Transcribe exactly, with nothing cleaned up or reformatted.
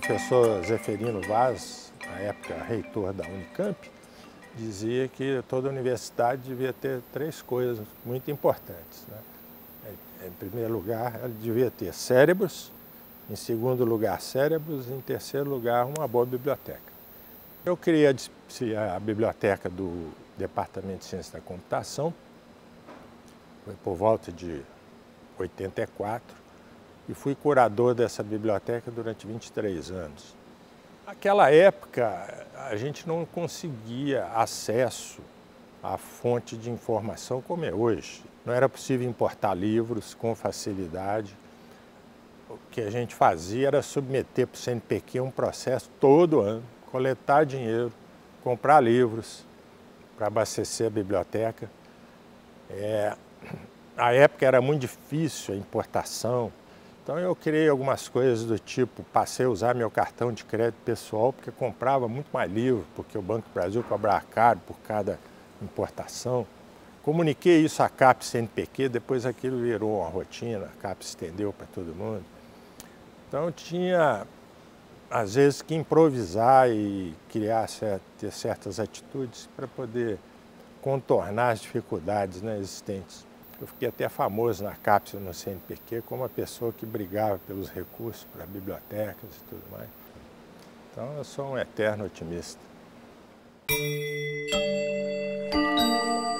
professor Zeferino Vaz, na época reitor da Unicamp, dizia que toda universidade devia ter três coisas muito importantes, né? Em primeiro lugar, ela devia ter cérebros, em segundo lugar, cérebros, e em terceiro lugar, uma boa biblioteca. Eu criei a, a biblioteca do Departamento de Ciência da Computação, foi por volta de oitenta e quatro, e fui curador dessa biblioteca durante vinte e três anos. Naquela época, a gente não conseguia acesso à fonte de informação como é hoje. Não era possível importar livros com facilidade. O que a gente fazia era submeter para o C N P Q um processo todo ano, coletar dinheiro, comprar livros para abastecer a biblioteca. É, a época era muito difícil a importação, então eu criei algumas coisas do tipo, passei a usar meu cartão de crédito pessoal porque comprava muito mais livro, porque o Banco do Brasil cobrava caro por cada importação. Comuniquei isso à CAPES C N P Q, depois aquilo virou uma rotina, a CAPES estendeu para todo mundo. Então eu tinha, às vezes, que improvisar e criar, ter certas atitudes para poder contornar as dificuldades, né, existentes. Eu fiquei até famoso na CAPES, no C N P Q, como a pessoa que brigava pelos recursos para bibliotecas e tudo mais. Então eu sou um eterno otimista.